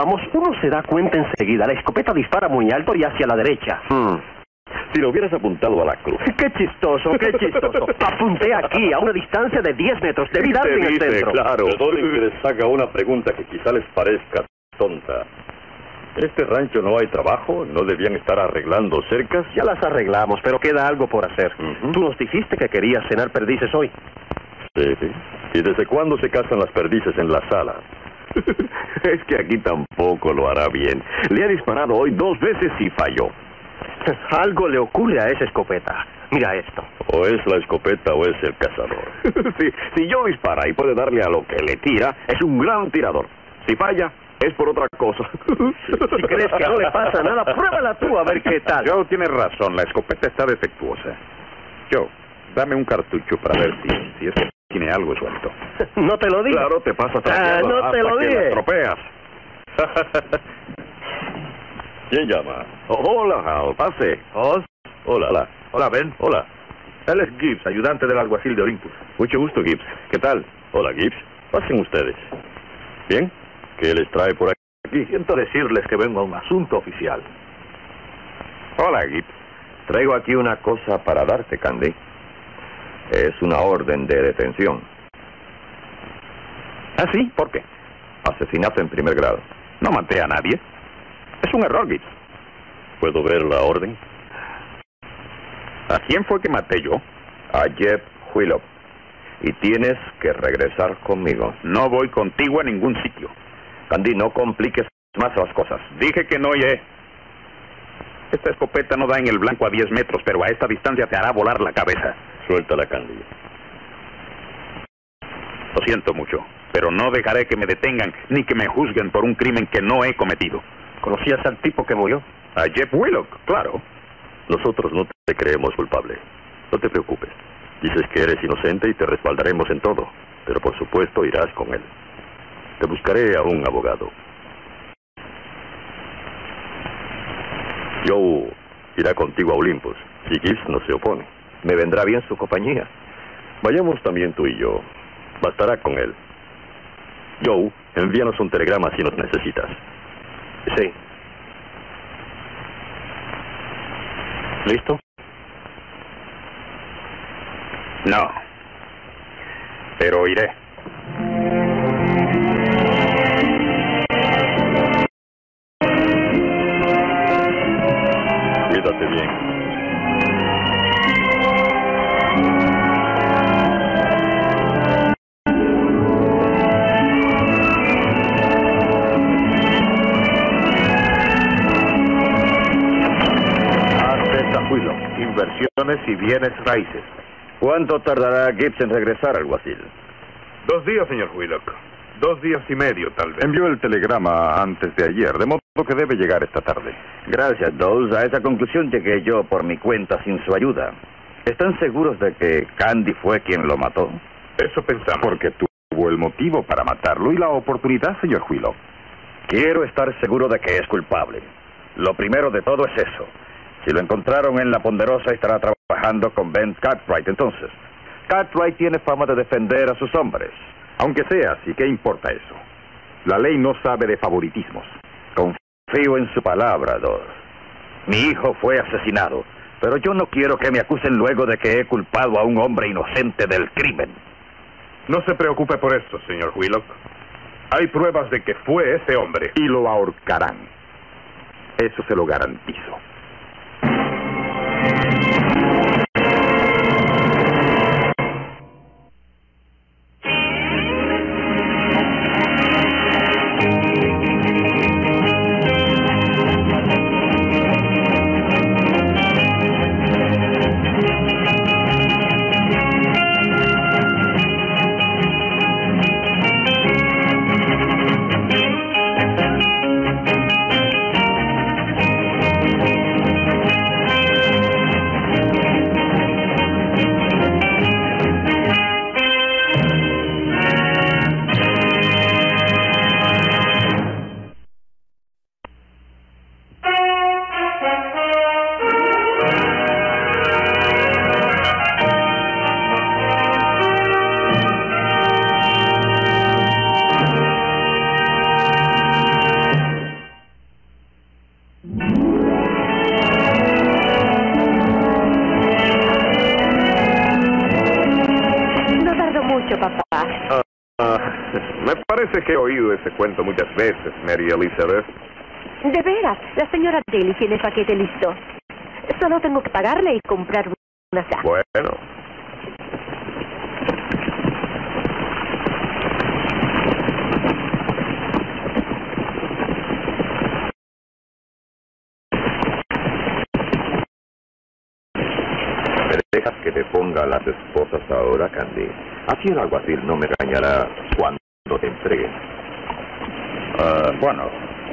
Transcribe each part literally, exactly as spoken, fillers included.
vamos, uno se da cuenta enseguida. La escopeta dispara muy alto y hacia la derecha. Hmm. Si lo hubieras apuntado a la cruz. ¡Qué chistoso, qué chistoso! Apunté aquí, a una distancia de diez metros. Debí darle en el centro. Claro. Perdonen que les haga una pregunta que quizá les parezca tonta. ¿En este rancho no hay trabajo? ¿No debían estar arreglando cercas? Ya las arreglamos, pero queda algo por hacer. Uh-huh. Tú nos dijiste que querías cenar perdices hoy. Sí. ¿Y desde cuándo se cazan las perdices en la sala? Es que aquí tampoco lo hará bien. Le ha disparado hoy dos veces y falló. Algo le ocurre a esa escopeta. Mira esto. O es la escopeta o es el cazador. si, si yo dispara y puede darle a lo que le tira, es un gran tirador. Si falla, es por otra cosa. Si crees que no le pasa nada, pruébala tú a ver qué tal. Joe tiene razón, la escopeta está defectuosa. Joe, dame un cartucho para ver si, si es que tiene algo suelto. No te lo digo. Claro, te pasa Ah, no hasta te lo que dije. la estropeas. ¿Quién llama? Oh, hola, Hal, pase. Oz. Hola, hola. Hola, Ben. Hola. Él es Gibbs, ayudante del alguacil de Olympus. Mucho gusto, Gibbs. ¿Qué tal? Hola, Gibbs. Pasen ustedes. ¿Bien? ¿Qué les trae por aquí? Siento decirles que vengo a un asunto oficial. Hola, Gibbs. Traigo aquí una cosa para darte, Candy. Es una orden de detención. ¿Ah, sí? ¿Por qué? Asesinato en primer grado. No maté a nadie. Es un error, Gibbs. ¿Puedo ver la orden? ¿A quién fue que maté yo? A Jeff Wheelock. Y tienes que regresar conmigo. No voy contigo a ningún sitio. Candy, no compliques más las cosas. Dije que no oye. Esta escopeta no da en el blanco a diez metros, pero a esta distancia te hará volar la cabeza. Suéltala, Candy. Lo siento mucho, pero no dejaré que me detengan ni que me juzguen por un crimen que no he cometido. ¿Conocías al tipo que murió? A Jeff Wheelock, claro. Nosotros no te creemos culpable. No te preocupes. Dices que eres inocente y te respaldaremos en todo. Pero por supuesto irás con él. Te buscaré a un abogado. Joe irá contigo a Olympus, si Gibbs no se opone. Me vendrá bien su compañía. Vayamos también tú y yo. Bastará con él. Joe, envíanos un telegrama si nos necesitas. Sí. ¿Listo? No. Pero iré. Cuídate bien. Inversiones y bienes raíces. ¿Cuánto tardará Gibbs en regresar, alguacil? Dos días, señor Wheelock. Dos días y medio, tal vez. Envió el telegrama antes de ayer, de modo que debe llegar esta tarde. Gracias, Dawes. A esa conclusión llegué yo por mi cuenta sin su ayuda. ¿Están seguros de que Candy fue quien lo mató? Eso pensamos. Porque tuvo el motivo para matarlo y la oportunidad, señor Wheelock. Quiero estar seguro de que es culpable. Lo primero de todo es eso. Si lo encontraron en La Ponderosa, estará trabajando con Ben Cartwright, entonces. Cartwright tiene fama de defender a sus hombres. Aunque sea así, ¿qué importa eso? La ley no sabe de favoritismos. Confío en su palabra, Dawes. Mi hijo fue asesinado, pero yo no quiero que me acusen luego de que he culpado a un hombre inocente del crimen. No se preocupe por eso, señor Wheelock. Hay pruebas de que fue ese hombre. Y lo ahorcarán. Eso se lo garantizo. mucho, papá. Ah, ah, me parece que he oído ese cuento muchas veces, Mary Elizabeth. De veras, la señora Daly tiene el paquete listo. Solo tengo que pagarle y comprar una taza. Bueno. ¿Me dejas que te ponga las esposas ahora, Candy? Así el alguacil no me regañará cuando te entregue. Ah, bueno.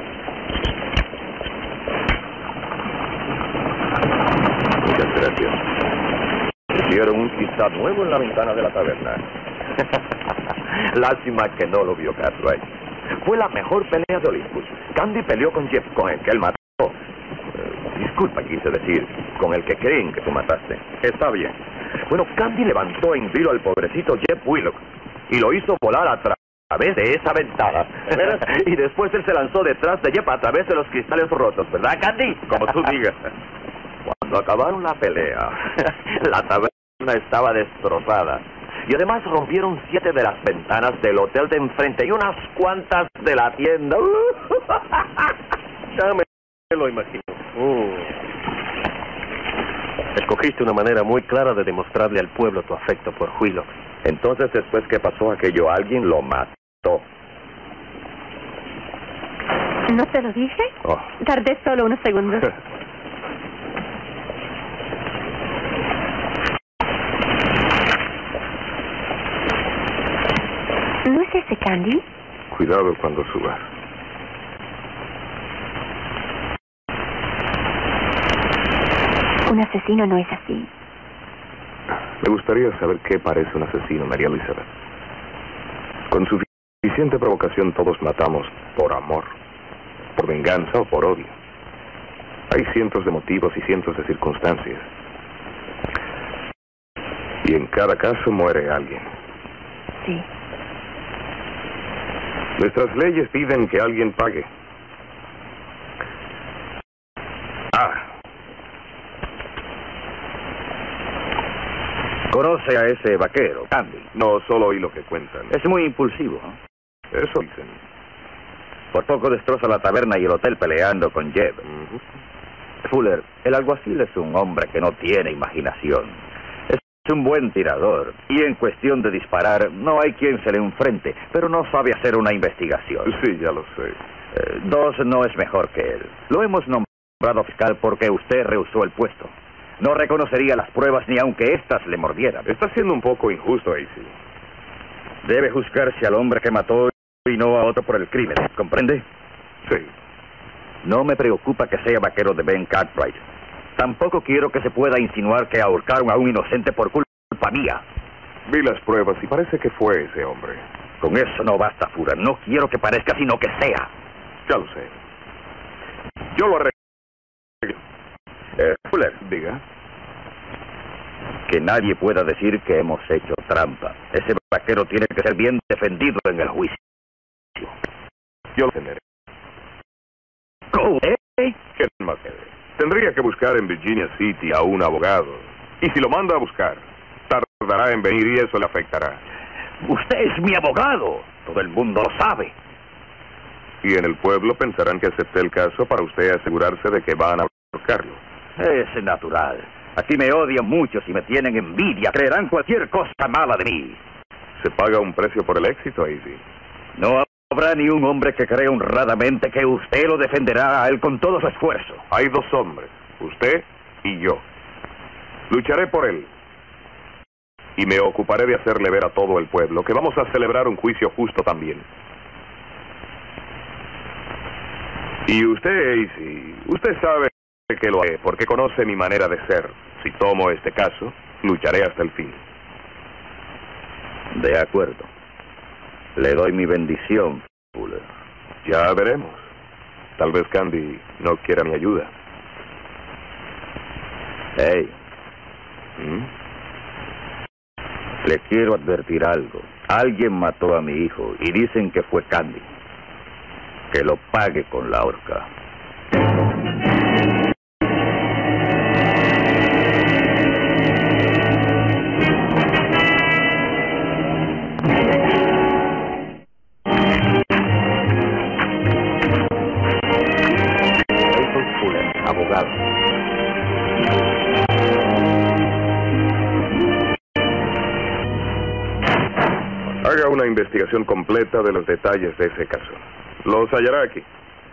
Muchas gracias. Pusieron un cristal nuevo en la ventana de la taberna. Lástima que no lo vio Cartwright. Fue la mejor pelea de Olympus. Candy peleó con Jeff, con el que él mató. Eh, disculpa, quise decir, con el que creen que tú mataste. Está bien. Bueno, Candy levantó en vilo al pobrecito Jeff Willock y lo hizo volar a través de esa ventana. Y después él se lanzó detrás de Jeff a través de los cristales rotos, ¿verdad, Candy? Como tú digas. Cuando acabaron la pelea, la taberna estaba destrozada. Y además rompieron siete de las ventanas del hotel de enfrente y unas cuantas de la tienda. Ya me lo imagino. Uh. Escogiste una manera muy clara de demostrarle al pueblo tu afecto por Willock. Entonces, después que pasó aquello, alguien lo mató. ¿No te lo dije? Oh. Tardé solo unos segundos. ¿No es ese Candy? Cuidado cuando subas. Un asesino no es así. Me gustaría saber qué parece un asesino, María Elizabeth. Con suficiente provocación todos matamos por amor, por venganza o por odio. Hay cientos de motivos y cientos de circunstancias. Y en cada caso muere alguien. Sí. Nuestras leyes piden que alguien pague. Ah. Conoce a ese vaquero, Candy. No, solo oí lo que cuentan. Es muy impulsivo, ¿no? Eso dicen. Por poco destroza la taberna y el hotel peleando con Jeb. Uh-huh. Fuller, el alguacil es un hombre que no tiene imaginación. Es un buen tirador. Y en cuestión de disparar, no hay quien se le enfrente, pero no sabe hacer una investigación. Sí, ya lo sé. Eh, Dos no es mejor que él. Lo hemos nombrado fiscal porque usted rehusó el puesto. No reconocería las pruebas ni aunque éstas le mordieran. Está siendo un poco injusto, Acey. Debe juzgarse al hombre que mató y no a otro por el crimen, ¿comprende? Sí. No me preocupa que sea vaquero de Ben Cartwright. Tampoco quiero que se pueda insinuar que ahorcaron a un inocente por culpa mía. Vi las pruebas y parece que fue ese hombre. Con eso no basta, Fuller. No quiero que parezca, sino que sea. Ya lo sé. Yo lo arreglo. Eh, Fuller. Diga. Que nadie pueda decir que hemos hecho trampa. Ese vaquero tiene que ser bien defendido en el juicio. Yo lo tendré. ¿Cómo? ¿Eh? ¿Qué más? Tendría que buscar en Virginia City a un abogado. Y si lo manda a buscar, tardará en venir y eso le afectará. Usted es mi abogado. Todo el mundo lo sabe. Y en el pueblo pensarán que acepté el caso para usted asegurarse de que van a ahorcarlo. Es natural. Aquí me odian muchos y me tienen envidia. Creerán cualquier cosa mala de mí. Se paga un precio por el éxito, Acey. No habrá ni un hombre que crea honradamente que usted lo defenderá a él con todo su esfuerzo. Hay dos hombres, usted y yo. Lucharé por él. Y me ocuparé de hacerle ver a todo el pueblo que vamos a celebrar un juicio justo también. Y usted, Acey, usted sabe que lo haré porque conoce mi manera de ser. Si tomo este caso, lucharé hasta el fin. De acuerdo. Le doy mi bendición, Fuller. Ya veremos. Tal vez Candy no quiera mi ayuda. Hey. ¿Mm? Le quiero advertir algo. Alguien mató a mi hijo y dicen que fue Candy. Que lo pague con la horca. Haga una investigación completa de los detalles de ese caso. Los hallará aquí.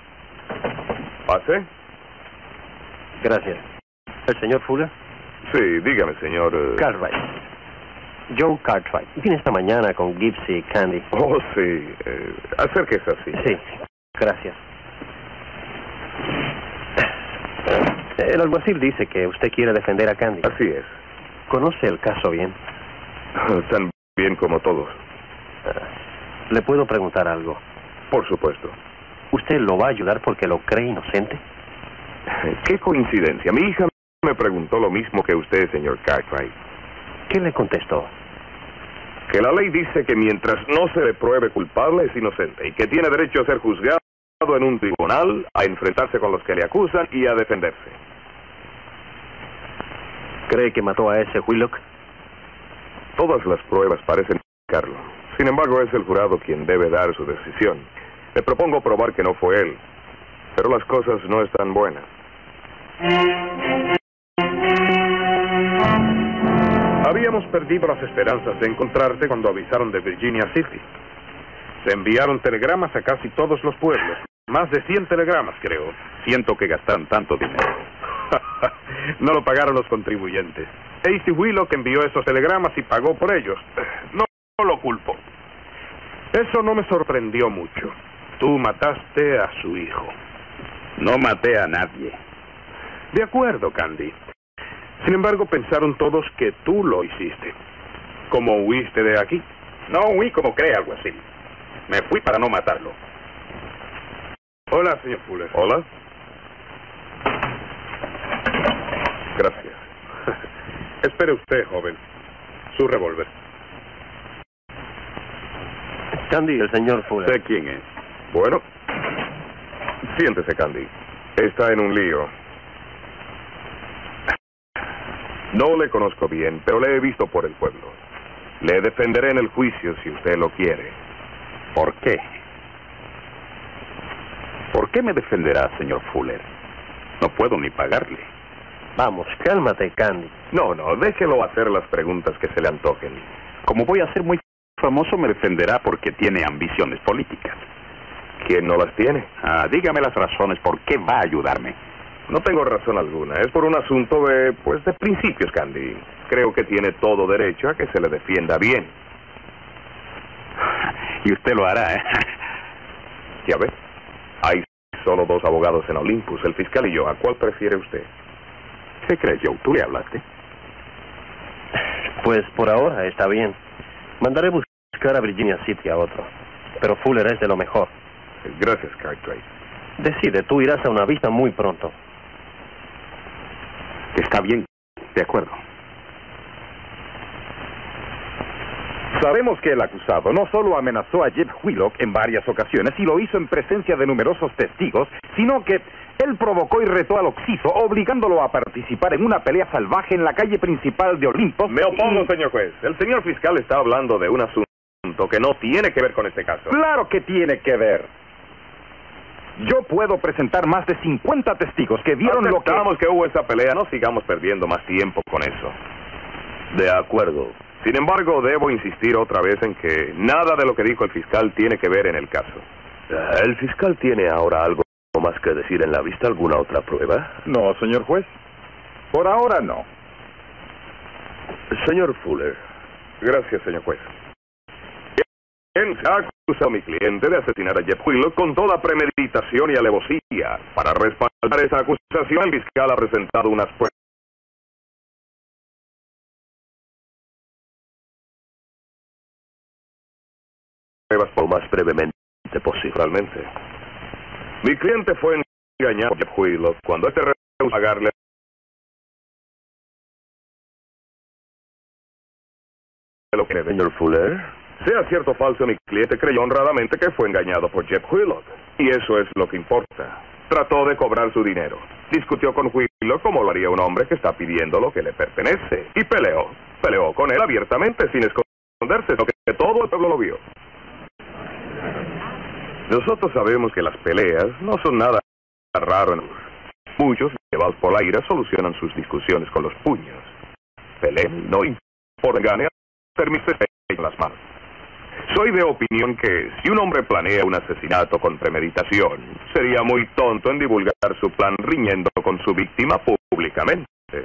Pase. Gracias. ¿El señor Fuller? Sí, dígame, señor... eh, Cartwright. Joe Cartwright. Vine esta mañana con Gibbs y Candy. Oh, sí. Eh, acérquese así. Sí, gracias. El alguacil dice que usted quiere defender a Candy. Así es. ¿Conoce el caso bien? Tan bien como todos. Uh, ¿Le puedo preguntar algo? Por supuesto. ¿Usted lo va a ayudar porque lo cree inocente? Qué coincidencia. Mi hija me preguntó lo mismo que usted, señor Cartwright. ¿Qué le contestó? Que la ley dice que mientras no se le pruebe culpable es inocente y que tiene derecho a ser juzgado en un tribunal, a enfrentarse con los que le acusan y a defenderse. ¿Cree que mató a ese Whitlock? Todas las pruebas parecen indicarlo. Sin embargo, es el jurado quien debe dar su decisión. Le propongo probar que no fue él, pero las cosas no están buenas. Habíamos perdido las esperanzas de encontrarte cuando avisaron de Virginia City. Se enviaron telegramas a casi todos los pueblos. Más de cien telegramas, creo. Siento que gastaron tanto dinero. No lo pagaron los contribuyentes. A C Whitlock envió esos telegramas y pagó por ellos. No, no lo culpo. Eso no me sorprendió mucho. Tú mataste a su hijo. No maté a nadie. De acuerdo, Candy. Sin embargo, pensaron todos que tú lo hiciste. ¿Cómo huiste de aquí? No huí como cree algo así. Me fui para no matarlo. Hola, señor Fuller. Hola. Gracias. Espere usted, joven. Su revólver. Candy, el señor Fuller. ¿Sé quién es? Bueno, siéntese, Candy. Está en un lío. No le conozco bien, pero le he visto por el pueblo. Le defenderé en el juicio si usted lo quiere. ¿Por qué? ¿Por qué me defenderá, señor Fuller? No puedo ni pagarle. Vamos, cálmate, Candy. No, no, déjelo hacer las preguntas que se le antojen. Como voy a ser muy famoso, me defenderá porque tiene ambiciones políticas. ¿Quién no las tiene? Ah, dígame las razones por qué va a ayudarme. No tengo razón alguna. Es por un asunto de, pues, de principios, Candy. Creo que tiene todo derecho a que se le defienda bien. Y usted lo hará, ¿eh? Ya ve, hay solo dos abogados en Olympus, el fiscal y yo. ¿A cuál prefiere usted? ¿Qué crees, Joe? ¿Tú le hablaste? Pues por ahora está bien. Mandaré buscar a Virginia City a otro. Pero Fuller es de lo mejor. Gracias, Cartwright. Decide, tú irás a una vista muy pronto. Está bien, de acuerdo. Sabemos que el acusado no solo amenazó a Jeb Whitlock en varias ocasiones y lo hizo en presencia de numerosos testigos, sino que él provocó y retó al occiso, obligándolo a participar en una pelea salvaje en la calle principal de Olympus. Me opongo, y... señor juez. El señor fiscal está hablando de un asunto que no tiene que ver con este caso. Claro que tiene que ver. Yo puedo presentar más de cincuenta testigos que vieron lo que... Aceptamos que hubo esa pelea. No sigamos perdiendo más tiempo con eso. De acuerdo. Sin embargo, debo insistir otra vez en que nada de lo que dijo el fiscal tiene que ver en el caso. ¿El fiscal tiene ahora algo más que decir en la vista? ¿Alguna otra prueba? No, señor juez. Por ahora no. Señor Fuller. Gracias, señor juez. ¿Quién se ha acusado a mi cliente de asesinar a Jeb Whitlock con toda premeditación y alevosía? Para respaldar esa acusación, el fiscal ha presentado unas pruebas lo más brevemente posible. Realmente. Mi cliente fue engañado por Jeb Whitlock cuando este rehusó pagarle lo que debe. Señor Fuller. Sea cierto o falso, mi cliente creyó honradamente que fue engañado por Jeb Whitlock. Y eso es lo que importa. Trató de cobrar su dinero. Discutió con Whitlock como lo haría un hombre que está pidiendo lo que le pertenece. Y peleó. Peleó con él abiertamente, sin esconderse, lo que todo el pueblo lo vio. Nosotros sabemos que las peleas no son nada raro en muchos, llevados por la ira, solucionan sus discusiones con los puños. Pelean, no importa, gane, permite con las manos. Soy de opinión que si un hombre planea un asesinato con premeditación, sería muy tonto en divulgar su plan riñendo con su víctima públicamente.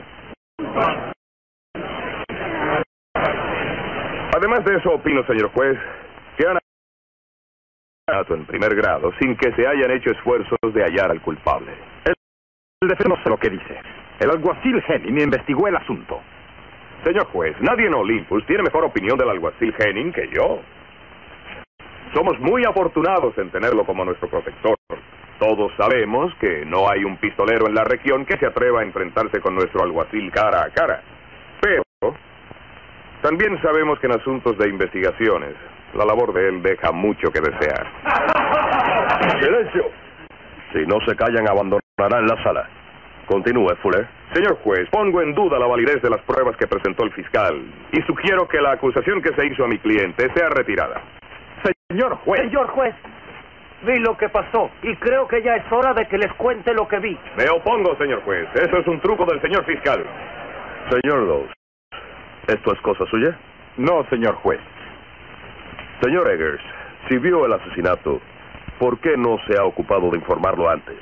Además de eso, opino, señor juez, que han asesinato en primer grado sin que se hayan hecho esfuerzos de hallar al culpable. El, el defensor no sé lo que dice. El alguacil Henning investigó el asunto. Señor juez, nadie en Olympus tiene mejor opinión del alguacil Henning que yo. Somos muy afortunados en tenerlo como nuestro protector. Todos sabemos que no hay un pistolero en la región que se atreva a enfrentarse con nuestro alguacil cara a cara. Pero también sabemos que en asuntos de investigaciones, la labor de él deja mucho que desear. ¡Silencio! Si no se callan, abandonarán la sala. Continúe, Fuller. Señor juez, pongo en duda la validez de las pruebas que presentó el fiscal y sugiero que la acusación que se hizo a mi cliente sea retirada. Señor juez. Señor juez, vi lo que pasó y creo que ya es hora de que les cuente lo que vi. Me opongo, señor juez. Eso es un truco del señor fiscal. Señor Lowe, ¿esto es cosa suya? No, señor juez. Señor Eggers, si vio el asesinato, ¿por qué no se ha ocupado de informarlo antes?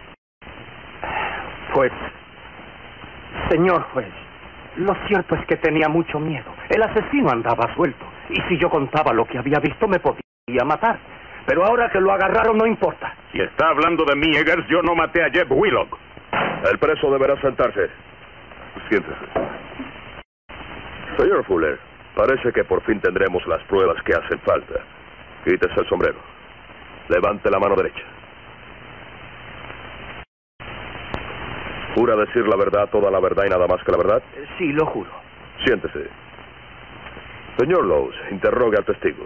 Pues, señor juez, lo cierto es que tenía mucho miedo. El asesino andaba suelto. Y si yo contaba lo que había visto, me podía matar. Pero ahora que lo agarraron, no importa. Si está hablando de mí, Eggers, yo no maté a Jeb Wheelock. El preso deberá sentarse. Siéntese. Señor Fuller, parece que por fin tendremos las pruebas que hacen falta. Quítese el sombrero. Levante la mano derecha. ¿Jura decir la verdad, toda la verdad y nada más que la verdad? Sí, lo juro. Siéntese. Señor Lowe, interrogue al testigo.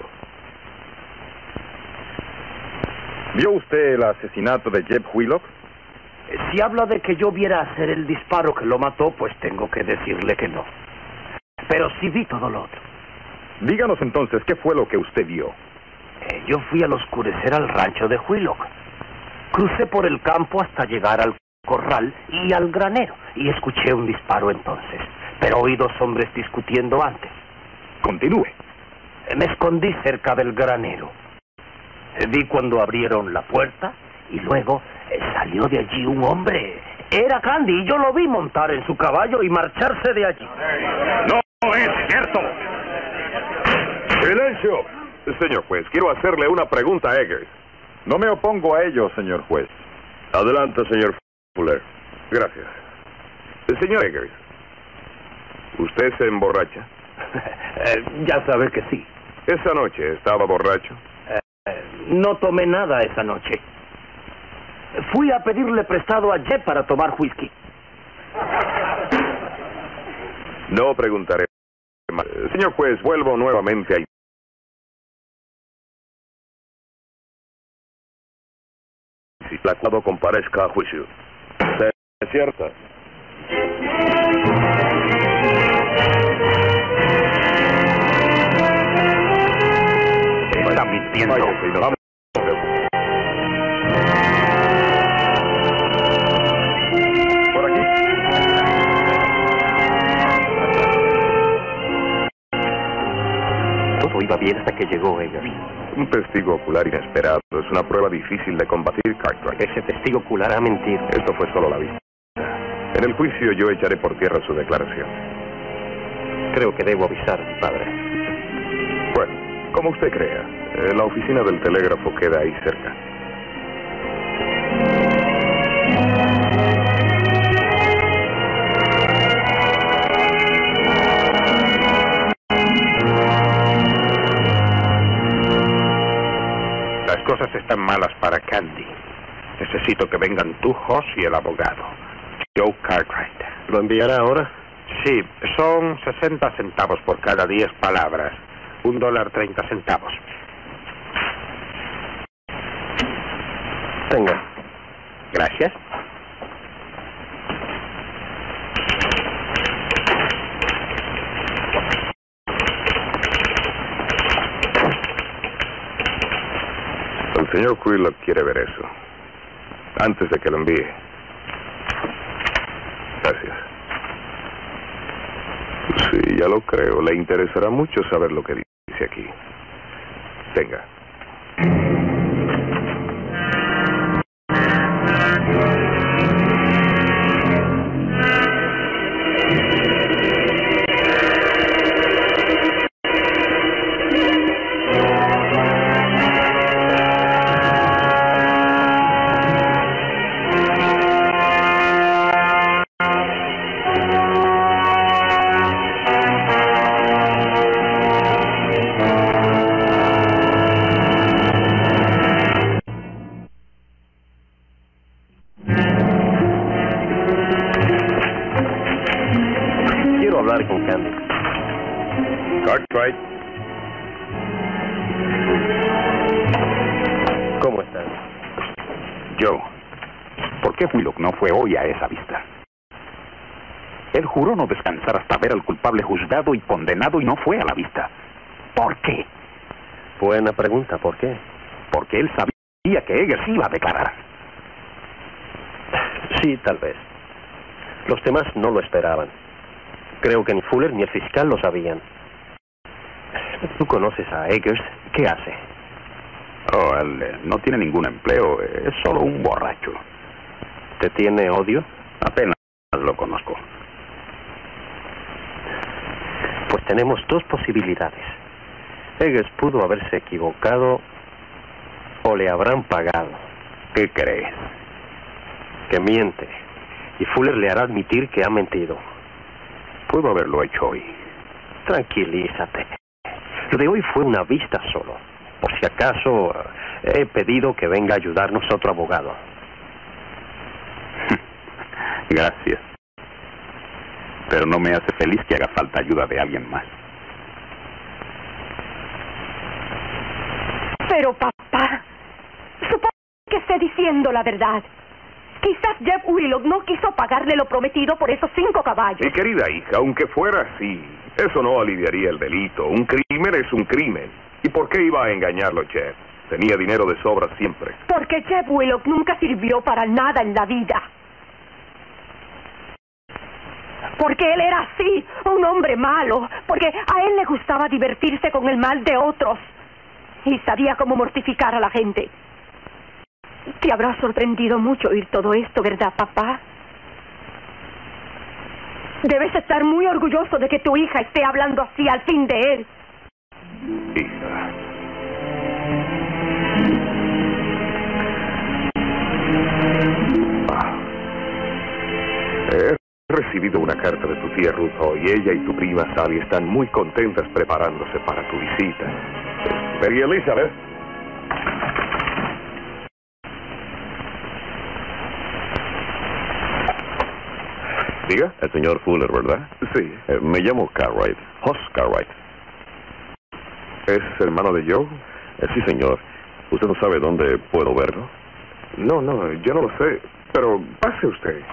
¿Vio usted el asesinato de Jeb Wheelock? Si habla de que yo viera hacer el disparo que lo mató, pues tengo que decirle que no. Pero sí vi todo lo otro. Díganos entonces, ¿qué fue lo que usted vio? Eh, yo fui al oscurecer al rancho de Wheelock. Crucé por el campo hasta llegar al corral y al granero, y escuché un disparo entonces. Pero oí dos hombres discutiendo antes. Continúe. Me escondí cerca del granero. Vi cuando abrieron la puerta y luego eh, salió de allí un hombre. Era Candy y yo lo vi montar en su caballo y marcharse de allí. ¡No es cierto! ¡Silencio! Señor juez, quiero hacerle una pregunta a Eggers. No me opongo a ello, señor juez. Adelante, señor Fuller. Gracias. Señor Eggers, ¿usted se emborracha? eh, ya sabe que sí. ¿Esa noche estaba borracho? Eh, no tomé nada esa noche. Fui a pedirle prestado a Jeb para tomar whisky. No preguntaré más. Señor juez, vuelvo nuevamente a... Si el acusado comparezca a juicio. ¿Es cierta? Está mintiendo. Vaya, señor. Vamos. Por aquí. Todo iba bien hasta que llegó Eggers. Un testigo ocular inesperado es una prueba difícil de combatir, Cartwright. Ese testigo ocular ha mentido. Esto fue solo la vista. En el juicio yo echaré por tierra su declaración. Creo que debo avisar a mi padre. Bueno, como usted crea. Eh, la oficina del telégrafo queda ahí cerca. Las cosas están malas para Candy. Necesito que vengan tú, Hoss, y el abogado, Joe Cartwright. ¿Lo enviará ahora? Sí, son sesenta centavos por cada diez palabras. Un dólar treinta centavos. Tenga. Gracias. El señor Wheelock quiere ver eso. Antes de que lo envíe. Gracias. Sí, ya lo creo. Le interesará mucho saber lo que dice aquí. Tenga. Hablar con Candy. Cartwright. ¿Cómo estás? Joe, ¿por qué Willock no fue hoy a esa vista? Él juró no descansar hasta ver al culpable juzgado y condenado y no fue a la vista. ¿Por qué? Buena pregunta, ¿por qué? Porque él sabía que Eggers iba a declarar. Sí, tal vez. Los demás no lo esperaban. Creo que ni Fuller ni el fiscal lo sabían. Tú conoces a Eggers. ¿Qué hace? Oh, él eh, no tiene ningún empleo. Es solo un borracho. ¿Te tiene odio? Apenas lo conozco. Pues tenemos dos posibilidades. Eggers pudo haberse equivocado o le habrán pagado. ¿Qué crees? Que miente. Y Fuller le hará admitir que ha mentido. Puedo haberlo hecho hoy. Tranquilízate. Lo de hoy fue una vista solo. Por si acaso, he pedido que venga a ayudarnos otro abogado. Gracias. Pero no me hace feliz que haga falta ayuda de alguien más. Pero, papá, supongo que esté diciendo la verdad. Quizás Jeff Willock no quiso pagarle lo prometido por esos cinco caballos. Mi querida hija, aunque fuera así, eso no aliviaría el delito. Un crimen es un crimen. ¿Y por qué iba a engañarlo, Jeff? Tenía dinero de sobra siempre. Porque Jeff Willock nunca sirvió para nada en la vida. Porque él era así, un hombre malo. Porque a él le gustaba divertirse con el mal de otros. Y sabía cómo mortificar a la gente. Te habrá sorprendido mucho oír todo esto, ¿verdad, papá? Debes estar muy orgulloso de que tu hija esté hablando así al fin de él. Hija. Ah. He recibido una carta de tu tía Ruth hoy. Ella y tu prima Sally están muy contentas preparándose para tu visita. Mary Elizabeth. ¿Diga? El señor Fuller, ¿verdad? Sí. Eh, me llamo Cartwright. Hoss Cartwright. ¿Es hermano de Joe? Eh, sí, señor. ¿Usted no sabe dónde puedo verlo? No, no, yo no lo sé. Pero pase usted.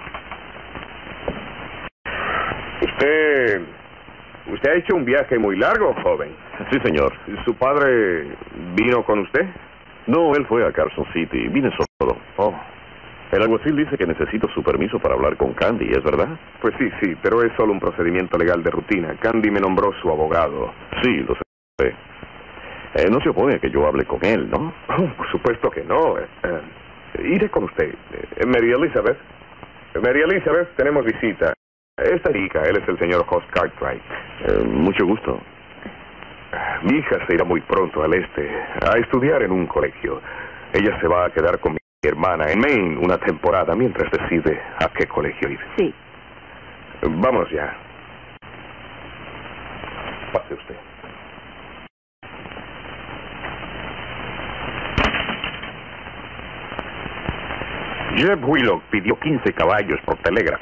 Usted... Usted ha hecho un viaje muy largo, joven. Sí, señor. ¿Su padre vino con usted? No, él fue a Carson City. Vine solo. Oh. El alguacil dice que necesito su permiso para hablar con Candy, ¿es verdad? Pues sí, sí, pero es solo un procedimiento legal de rutina. Candy me nombró su abogado. Sí, lo sé. Eh, no se opone a que yo hable con él, ¿no? Oh, por supuesto que no. Eh, eh, iré con usted. Eh, Mary Elizabeth. Mary Elizabeth, tenemos visita. Esta hija, él es el señor Hoss Cartwright. Eh, mucho gusto. Mi hija se irá muy pronto al este a estudiar en un colegio. Ella se va a quedar con mi hermana en Maine una temporada mientras decide a qué colegio ir. Sí. Vamos ya. Pase usted. Jeff Willock pidió quince caballos por telégrafo.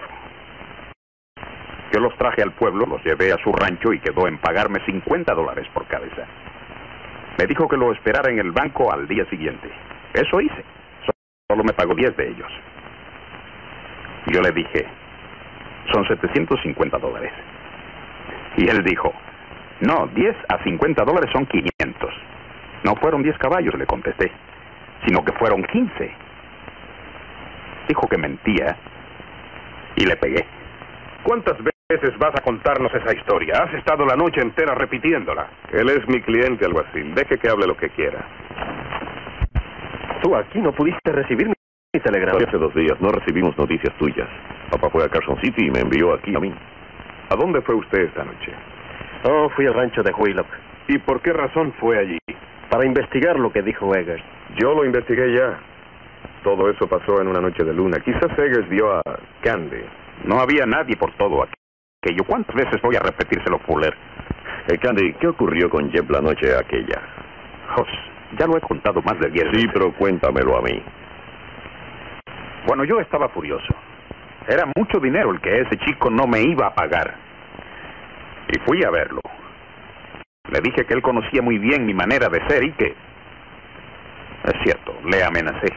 Yo los traje al pueblo, los llevé a su rancho y quedó en pagarme cincuenta dólares por cabeza. Me dijo que lo esperara en el banco al día siguiente. Eso hice. Solo me pagó diez de ellos. Yo le dije, son setecientos cincuenta dólares. Y él dijo, no, diez a cincuenta dólares son quinientos. No fueron diez caballos, le contesté, sino que fueron quince. Dijo que mentía y le pegué. ¿Cuántas veces veces vas a contarnos esa historia? Has estado la noche entera repitiéndola. Él es mi cliente, alguacil. Deje que hable lo que quiera. Tú aquí no pudiste recibir mi telegrama. Hace dos días no recibimos noticias tuyas. Papá fue a Carson City y me envió aquí a mí. ¿A dónde fue usted esta noche? Oh, fui al rancho de Wheelock. ¿Y por qué razón fue allí? Para investigar lo que dijo Eggers. Yo lo investigué ya. Todo eso pasó en una noche de luna. Quizás Eggers vio a Candy. No había nadie por todo aquello. ¿Cuántas veces voy a repetírselo, Fuller? Eh, Candy, ¿qué ocurrió con Jeb la noche aquella? Jos, ya lo he contado más de diez Sí, veces. pero cuéntamelo a mí. Bueno, yo estaba furioso. Era mucho dinero el que ese chico no me iba a pagar. Y fui a verlo. Le dije que él conocía muy bien mi manera de ser y que... Es cierto, le amenacé.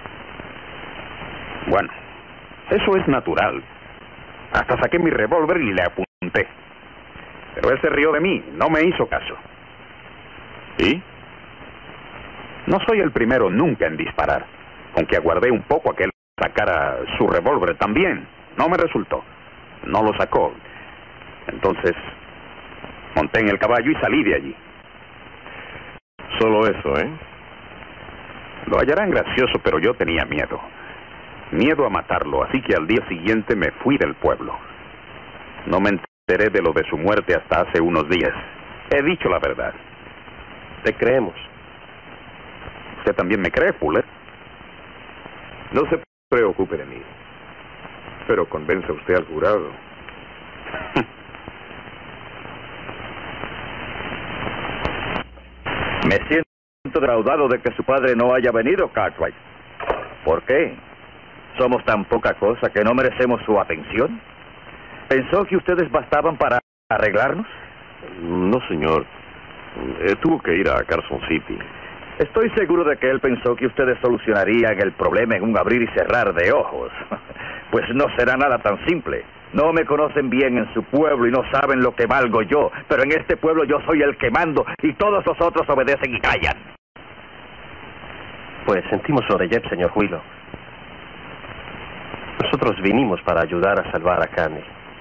Bueno, eso es natural. Hasta saqué mi revólver y le apunté. Pero él se rió de mí, no me hizo caso. ¿Y? No soy el primero nunca en disparar, aunque aguardé un poco a que él sacara su revólver también. No me resultó. No lo sacó. Entonces, monté en el caballo y salí de allí. Solo eso, ¿eh? Lo hallarán gracioso, pero yo tenía miedo. Miedo a matarlo, así que al día siguiente me fui del pueblo. No me enteré de lo de su muerte hasta hace unos días. He dicho la verdad. Te creemos. ¿Usted también me cree, Fuller? No se preocupe de mí. Pero convenza usted al jurado. Me siento defraudado de que su padre no haya venido, Cartwright. ¿Por qué? ¿Somos tan poca cosa que no merecemos su atención? ¿Pensó que ustedes bastaban para arreglarnos? No, señor. Eh, tuvo que ir a Carson City. Estoy seguro de que él pensó que ustedes solucionarían el problema en un abrir y cerrar de ojos. Pues no será nada tan simple. No me conocen bien en su pueblo y no saben lo que valgo yo, pero en este pueblo yo soy el que mando y todos los otros obedecen y callan. Pues sentimos lo de Jeb, señor Wheelock. Nosotros vinimos para ayudar a salvar a Candy.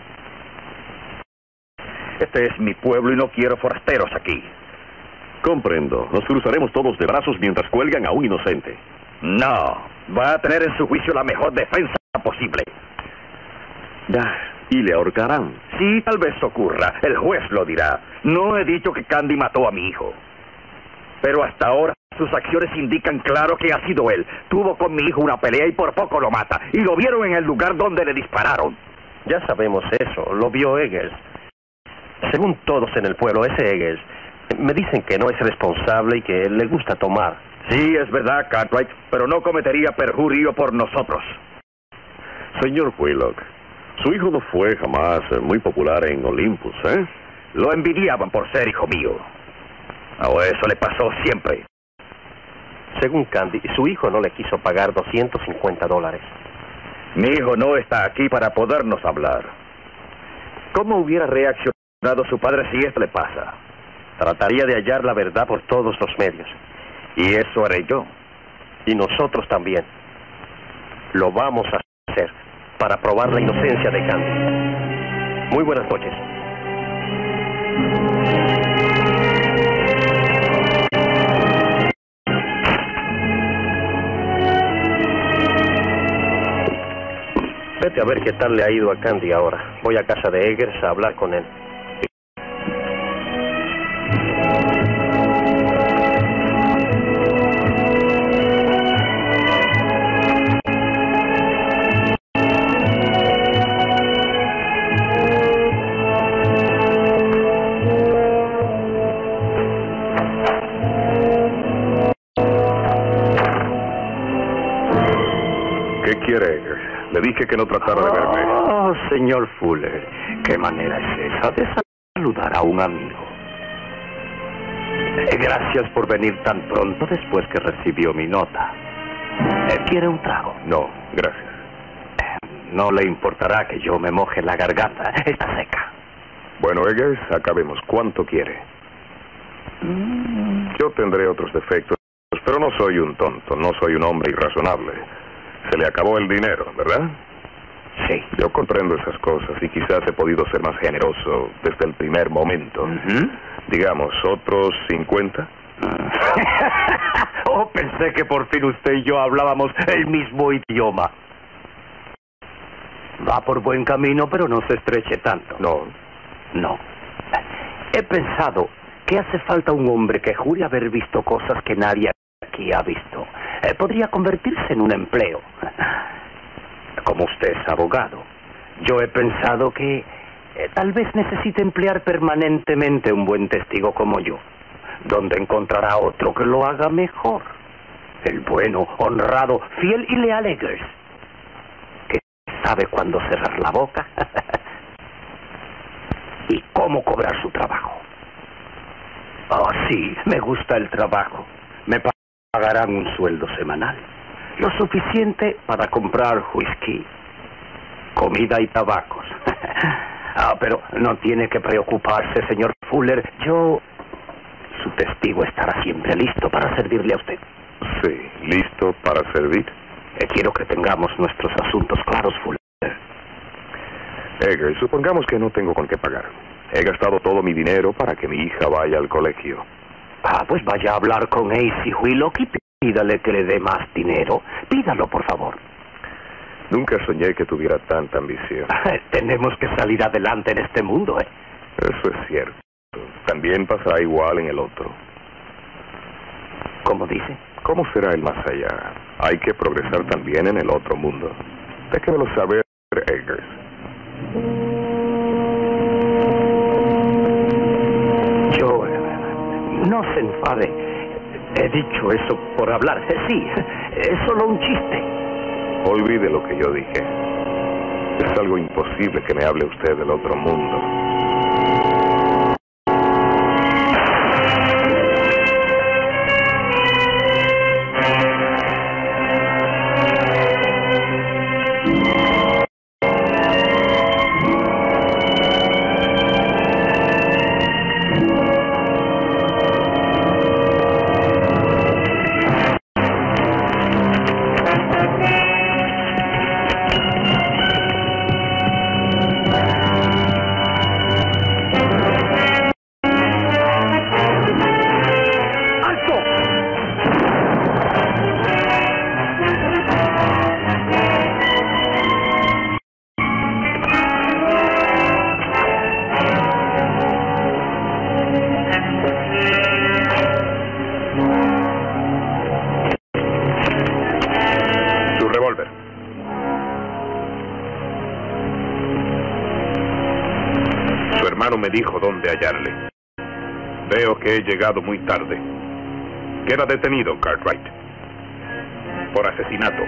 Este es mi pueblo y no quiero forasteros aquí. Comprendo. Nos cruzaremos todos de brazos mientras cuelgan a un inocente. No, va a tener en su juicio la mejor defensa posible. Ya, y le ahorcarán. Sí, tal vez ocurra. El juez lo dirá. No he dicho que Candy mató a mi hijo. Pero hasta ahora sus acciones indican claro que ha sido él. Tuvo con mi hijo una pelea y por poco lo mata. Y lo vieron en el lugar donde le dispararon. Ya sabemos eso. Lo vio Eggers. Según todos en el pueblo, ese Eggers me dicen que no es responsable y que le gusta tomar. Sí, es verdad, Cartwright, pero no cometería perjurio por nosotros. Señor Wheelock, su hijo no fue jamás muy popular en Olympus, ¿eh? Lo envidiaban por ser hijo mío. Ahora eso le pasó siempre. Según Candy, su hijo no le quiso pagar doscientos cincuenta dólares. Mi hijo no está aquí para podernos hablar. ¿Cómo hubiera reaccionado su padre si esto le pasa? Trataría de hallar la verdad por todos los medios. Y eso haré yo. Y nosotros también. Lo vamos a hacer para probar la inocencia de Candy. Muy buenas noches. Vete a ver qué tal le ha ido a Candy ahora. Voy a casa de Eggers a hablar con él. ¿Qué quiere? Le dije que no tratara de verme. Oh, señor Fuller, ¿qué manera es esa de saludar a un amigo? Eh, gracias por venir tan pronto después que recibió mi nota. Eh, ¿Quiere un trago? No, gracias. Eh, no le importará que yo me moje la garganta. Está seca. Bueno, Eggers, acabemos. ¿Cuánto quiere? Mm. Yo tendré otros defectos, pero no soy un tonto, no soy un hombre irrazonable. Se le acabó el dinero, ¿verdad? Sí. Yo comprendo esas cosas y quizás he podido ser más generoso desde el primer momento. Uh-huh. Digamos, otros cincuenta. Oh, pensé que por fin usted y yo hablábamos el mismo idioma. Va por buen camino, pero no se estreche tanto. No. No. He pensado que hace falta un hombre que jure haber visto cosas que nadie aquí ha visto. Eh, podría convertirse en un empleo. Como usted es abogado, yo he pensado que eh, tal vez necesite emplear permanentemente un buen testigo como yo, donde encontrará otro que lo haga mejor. El bueno, honrado, fiel y leal Eggers, que sabe cuándo cerrar la boca y cómo cobrar su trabajo. Oh, sí, me gusta el trabajo. Me pagarán un sueldo semanal, lo suficiente para comprar whisky, comida y tabacos. Ah, pero no tiene que preocuparse, señor Fuller. Yo, su testigo, estará siempre listo para servirle a usted. Sí, listo para servir. Eh, quiero que tengamos nuestros asuntos claros, Fuller. Eggers, supongamos que no tengo con qué pagar. He gastado todo mi dinero para que mi hija vaya al colegio. Ah, pues vaya a hablar con Acey Whitlock y pídale que le dé más dinero. Pídalo, por favor. Nunca soñé que tuviera tanta ambición. Tenemos que salir adelante en este mundo, ¿eh? Eso es cierto. También pasará igual en el otro. ¿Cómo dice? ¿Cómo será el más allá? Hay que progresar también en el otro mundo. Déjemelo saber, Eggers. Yo... no se enfade. He dicho eso por hablar. Sí, es solo un chiste. Olvide lo que yo dije. Es algo imposible que me hable usted del otro mundo. Me dijo dónde hallarle. Veo que he llegado muy tarde. Queda detenido, Cartwright, por asesinato.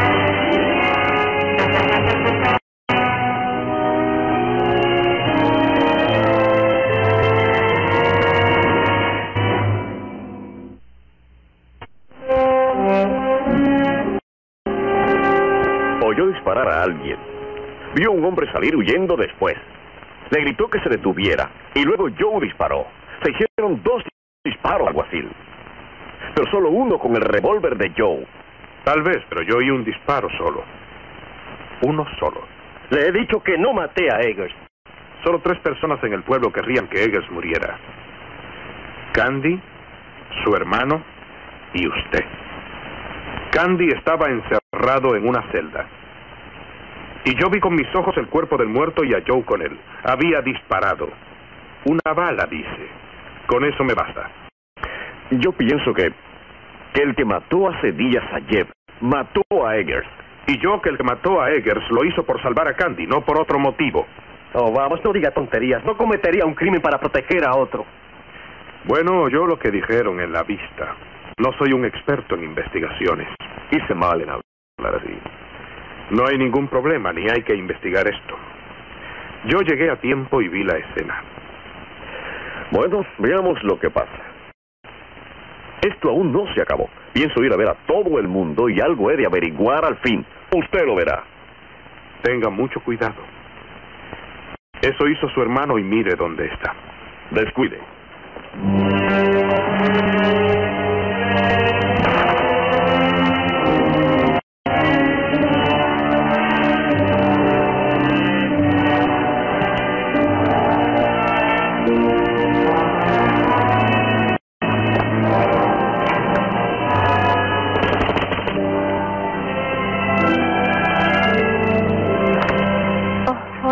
Oyó disparar a alguien. Vio a un hombre salir huyendo después. Le gritó que se detuviera, y luego Joe disparó. Se hicieron dos disparos, alguacil. Pero solo uno con el revólver de Joe. Tal vez, pero yo oí un disparo solo. Uno solo. Le he dicho que no maté a Eggers. Solo tres personas en el pueblo querrían que Eggers muriera. Candy, su hermano y usted. Candy estaba encerrado en una celda. Y yo vi con mis ojos el cuerpo del muerto y a Joe con él. Había disparado. Una bala, dice. Con eso me basta. Yo pienso que, que el que mató hace días a Jeb mató a Eggers. Y yo que el que mató a Eggers lo hizo por salvar a Candy, no por otro motivo. Oh, vamos, no diga tonterías. No cometería un crimen para proteger a otro. Bueno, oyó lo que dijeron en la vista. No soy un experto en investigaciones. Hice mal en hablar así. No hay ningún problema, ni hay que investigar esto. Yo llegué a tiempo y vi la escena. Bueno, veamos lo que pasa. Esto aún no se acabó. Pienso ir a ver a todo el mundo y algo he de averiguar al fin. Usted lo verá. Tenga mucho cuidado. Eso hizo su hermano y mire dónde está. Descuide.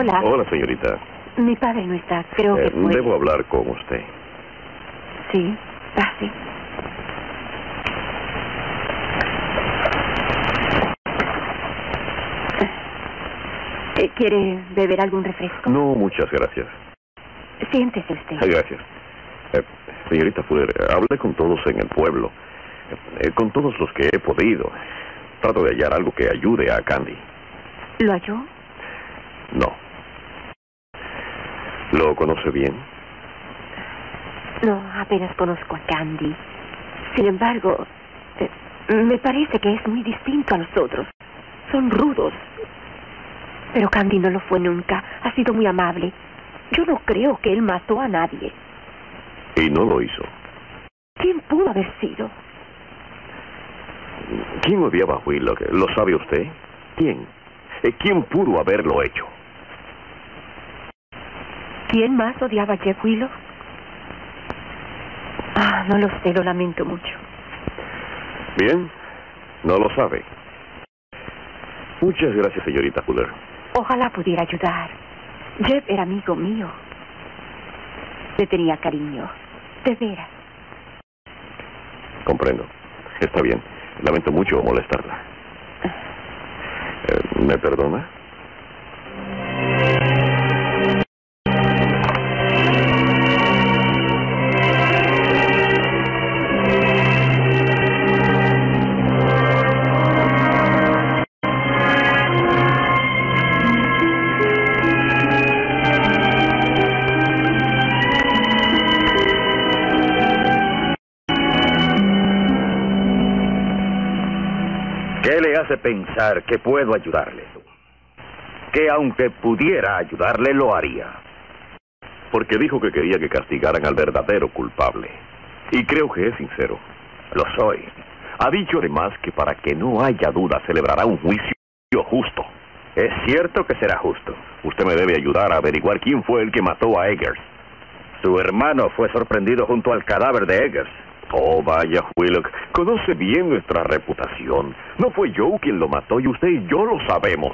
Hola. Hola, señorita. Mi padre no está, creo que Eh, fue... debo hablar con usted. Sí, pase. Eh, ¿Quiere beber algún refresco? No, muchas gracias. Siéntese usted. Ay, gracias. Eh, señorita Fuller, eh, hablé con todos en el pueblo. Eh, con todos los que he podido. Trato de hallar algo que ayude a Candy. ¿Lo halló? No. ¿Lo conoce bien? No, apenas conozco a Candy. Sin embargo, eh, me parece que es muy distinto a los otros. Son rudos. Pero Candy no lo fue nunca. Ha sido muy amable. Yo no creo que él mató a nadie. Y no lo hizo. ¿Quién pudo haber sido? ¿Quién odiaba a Whitlock? ¿Lo sabe usted? ¿Quién? Eh, ¿Quién pudo haberlo hecho? ¿Quién más odiaba a Jeff Whitlock? Ah, no lo sé, lo lamento mucho. Bien, no lo sabe. Muchas gracias, señorita Fuller. Ojalá pudiera ayudar. Jeff era amigo mío. Le tenía cariño. De veras. Comprendo. Está bien. Lamento mucho molestarla. Eh, ¿Me perdona? ¿Qué le hace pensar que puedo ayudarle? Que aunque pudiera ayudarle, lo haría. Porque dijo que quería que castigaran al verdadero culpable. Y creo que es sincero. Lo soy. Ha dicho además que para que no haya duda celebrará un juicio justo. Es cierto que será justo. Usted me debe ayudar a averiguar quién fue el que mató a Eggers. Su hermano fue sorprendido junto al cadáver de Eggers. Oh, vaya, Whitlock. Conoce bien nuestra reputación. No fue Joe quien lo mató y usted y yo lo sabemos.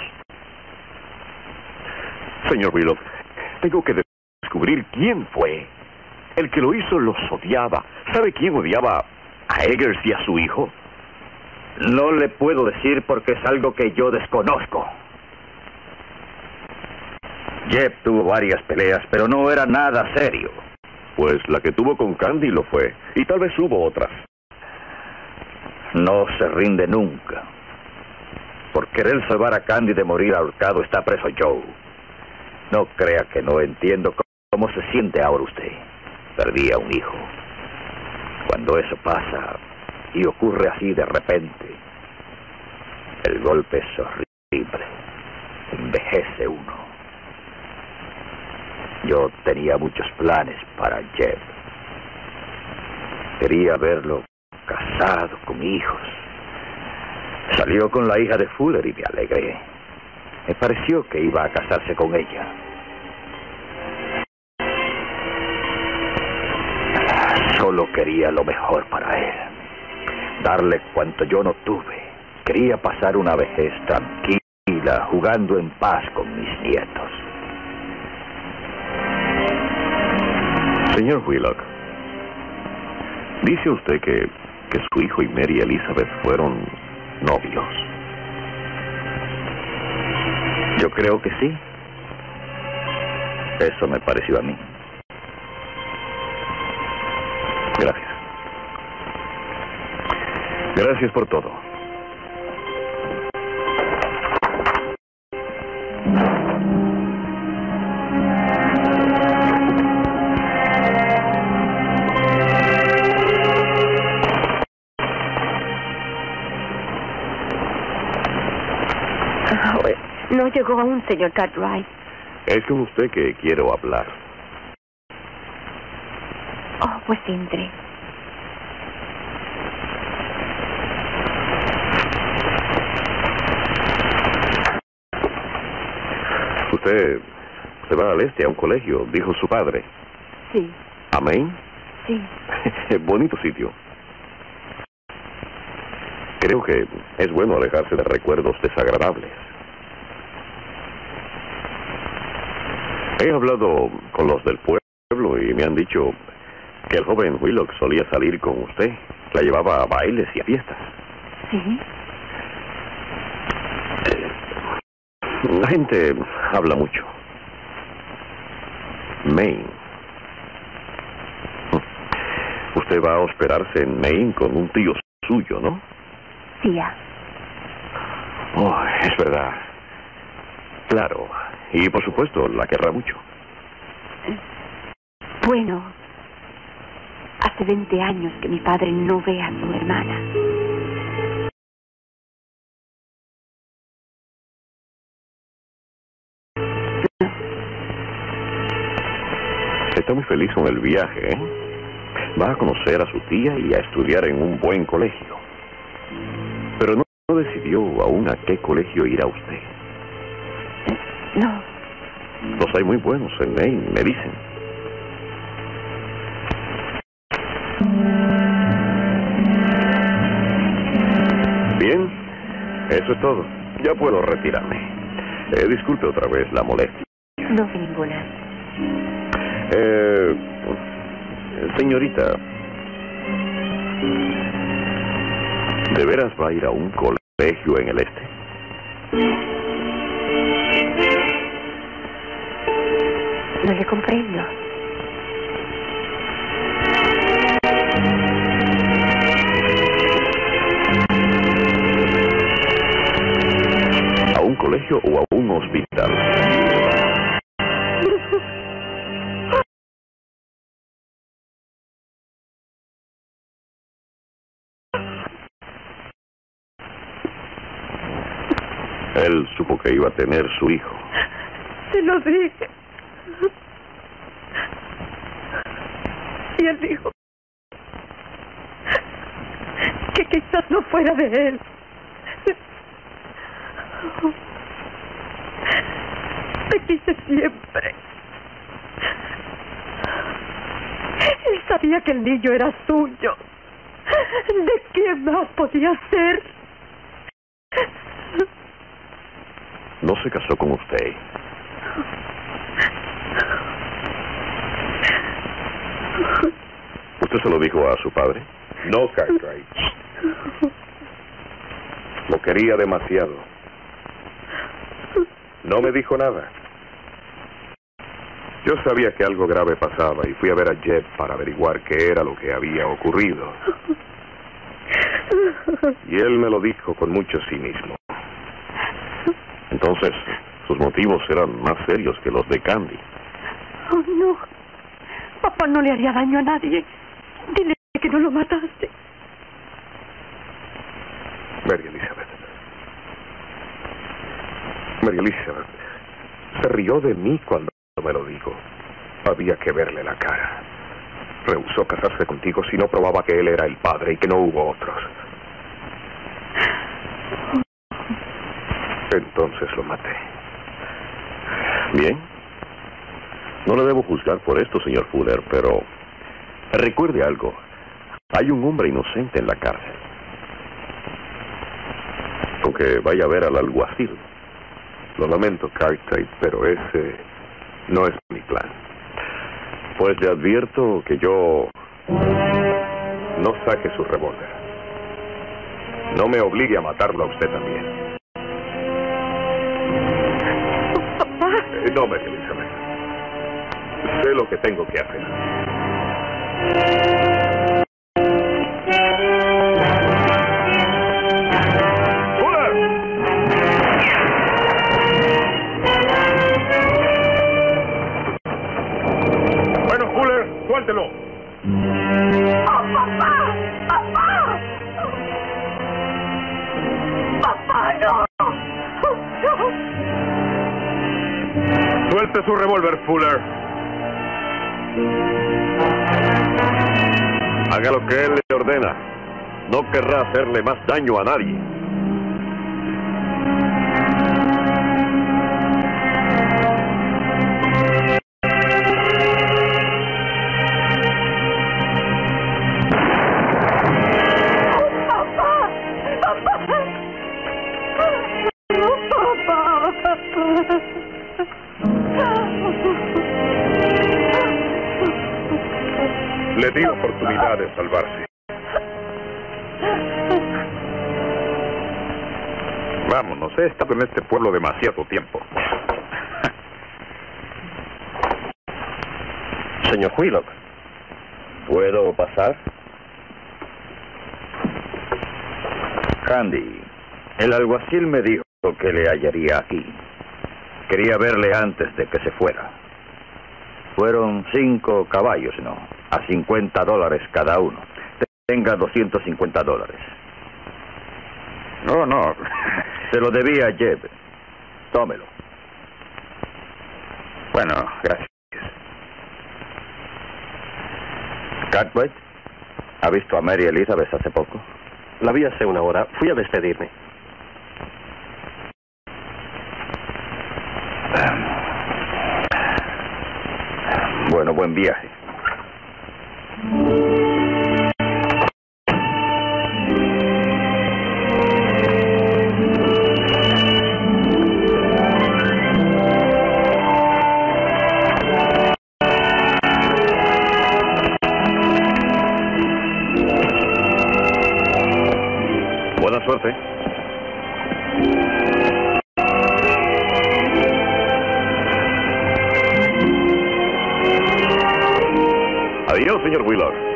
Señor Whitlock, tengo que descubrir quién fue. El que lo hizo los odiaba. ¿Sabe quién odiaba a Eggers y a su hijo? No le puedo decir porque es algo que yo desconozco. Jeff tuvo varias peleas, pero no era nada serio. Pues la que tuvo con Candy lo fue, y tal vez hubo otras. No se rinde nunca. Por querer salvar a Candy de morir ahorcado está preso Joe. No crea que no entiendo cómo se siente ahora usted. Perdí a un hijo. Cuando eso pasa y ocurre así de repente, el golpe es horrible. Envejece uno. Yo tenía muchos planes para Jeff. Quería verlo casado con hijos. Salió con la hija de Fuller y me alegré. Me pareció que iba a casarse con ella. Solo quería lo mejor para él. Darle cuanto yo no tuve. Quería pasar una vejez tranquila, jugando en paz con mis nietos. Señor Whitlock, dice usted que, que su hijo y Mary Elizabeth fueron novios. Yo creo que sí. Eso me pareció a mí. Gracias. Gracias por todo. No llegó aún, señor Cartwright. Es con usted que quiero hablar. Oh, pues entre. Usted se va al este a un colegio, dijo su padre. Sí. ¿A Maine? Sí. Bonito sitio. Creo que es bueno alejarse de recuerdos desagradables. He hablado con los del pueblo y me han dicho que el joven Wheelock solía salir con usted. La llevaba a bailes y a fiestas. Sí. La gente habla mucho. Maine. Usted va a hospedarse en Maine con un tío suyo, ¿no? Tía. Oh, es verdad. Claro. Y por supuesto, la querrá mucho. Bueno, hace veinte años que mi padre no ve a su hermana. Está muy feliz con el viaje, ¿eh? Va a conocer a su tía y a estudiar en un buen colegio. Pero no, no decidió aún a qué colegio irá usted. No. Los hay muy buenos en Maine, me dicen. Bien, eso es todo. Ya puedo retirarme. Eh, disculpe otra vez la molestia. No hay ninguna. Eh, señorita, ¿de veras va a ir a un colegio en el este? No le comprendo. ¿A un colegio o a un hospital? Él supo que iba a tener su hijo. Se lo dije. Y él dijo que quizás no fuera de él. Te quise siempre. Él sabía que el niño era suyo. ¿De quién más podía ser? No se casó con usted. ¿Usted se lo dijo a su padre? No, Cartwright. Lo quería demasiado. No me dijo nada. Yo sabía que algo grave pasaba y fui a ver a Jeb para averiguar qué era lo que había ocurrido. Y él me lo dijo con mucho cinismo. Entonces, sus motivos eran más serios que los de Candy. Oh, no. Papá no le haría daño a nadie. Dile que no lo mataste. Mary Elizabeth. Mary Elizabeth se rió de mí cuando me lo dijo. Había que verle la cara. Rehusó casarse contigo si no probaba que él era el padre y que no hubo otros. Entonces lo maté. Bien. No le debo juzgar por esto, señor Fuller, pero recuerde algo. Hay un hombre inocente en la cárcel. Aunque vaya a ver al alguacil. Lo lamento, Cartwright, pero ese no es mi plan. Pues le advierto que yo... No saque su revólver. No me obligue a matarlo a usted también. Eh, no, Mary Elizabeth. Sé lo que tengo que hacer. ¡Fuller! Bueno, Fuller, suéltelo. ¡Oh, papá! ¡Papá! ¡Papá, no! ¡No! Suelte su revólver, Fuller. Haga lo que él le ordena. No querrá hacerle más daño a nadie. Papá, papá. pueden salvarse. Vámonos, he estado en este pueblo demasiado tiempo. Señor Whitlock, ¿puedo pasar? Handy, el alguacil me dijo que le hallaría aquí. Quería verle antes de que se fuera. Fueron cinco caballos, ¿no? A cincuenta dólares cada uno. Tenga doscientos cincuenta dólares. No, no. Se lo debía a Jeb. Tómelo. Bueno, gracias. Cartwright, ¿ha visto a Mary Elizabeth hace poco? La vi hace una hora. Fui a despedirme. Bueno, buen viaje. Buena suerte. Adiós, señor Whitlock.